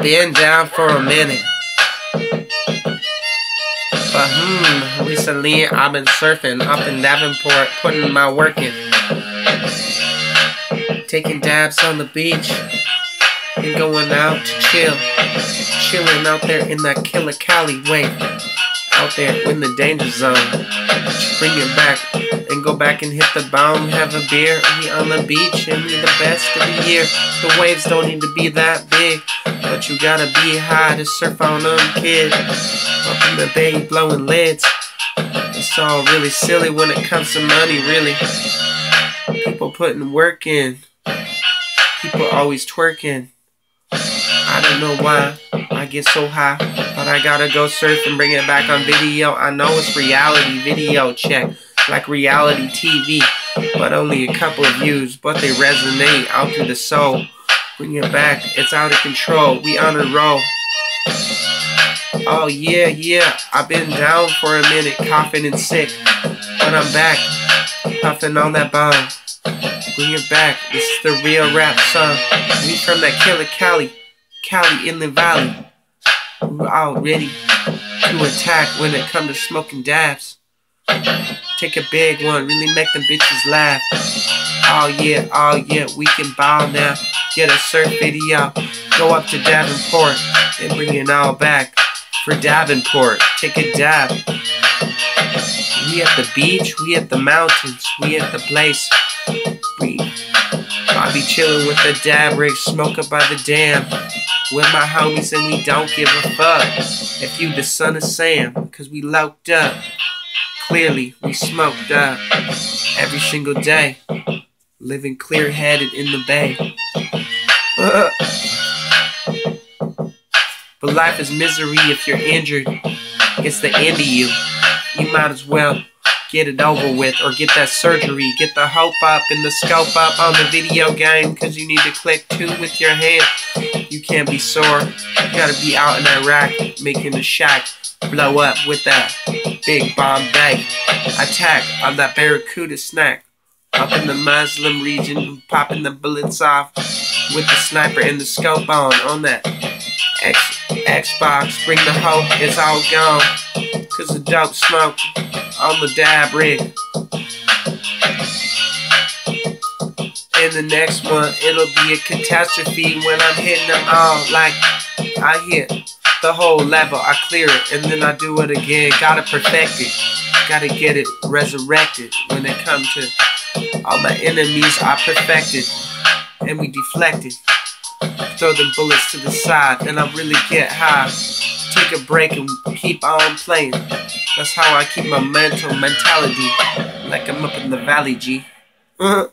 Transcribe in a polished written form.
been down for a minute. But recently I've been surfing up in Davenport, putting my work in. Taking dabs on the beach and going out to chill. Chilling out there in that Killer Cali way. Out there in the danger zone. Bring it back and go back and hit the bone. Have a beer, we on the beach and we the best of the year. The waves don't need to be that big, but you gotta be high to surf on them, kid. Up in the bay blowing lids. It's all really silly when it comes to money, really. People putting work in. People always twerking. I don't know why I get so high, but I gotta go surf and bring it back on video. I know it's reality video check, like reality TV, but only a couple of views, but they resonate out through the soul. Bring it back, it's out of control, we on a roll. Oh yeah, I've been down for a minute, coughing and sick, but I'm back, puffing on that bomb. Bring it back, this is the real rap song. We from that Killer Cali in the valley. We're all ready to attack when it comes to smoking dabs. Take a big one, really make them bitches laugh. Oh yeah, we can ball now. Get a surf video, go up to Davenport and bring it all back for Davenport. Take a dab. We at the beach, we at the mountains, we at the place. I be chillin' with the dab rig, smoke up by the dam. With my homies and we don't give a fuck if you the son of Sam, cause we loked up. Clearly, we smoked up every single day, living clear-headed in the bay. But life is misery if you're injured. It's the end of you. You might as well get it over with or get that surgery. Get the hope up and the scope up on the video game, cause you need to click 2 with your hand. You can't be sore. You gotta be out in Iraq making the shack blow up with that big Bombay attack on that Barracuda snack. Up in the Muslim region, popping the bullets off with the sniper and the scope on that Xbox. Bring the hope, it's all gone, cause the dope smoke on the dab rig. In the next one, it'll be a catastrophe when I'm hitting them all. Like, I hit the whole level, I clear it, and then I do it again. Gotta perfect it, gotta get it resurrected. When it comes to all my enemies, I perfected, and we deflected. Throw them bullets to the side, and I really get high. Take a break and keep on playing. That's how I keep my mentality, like I'm up in the valley, G.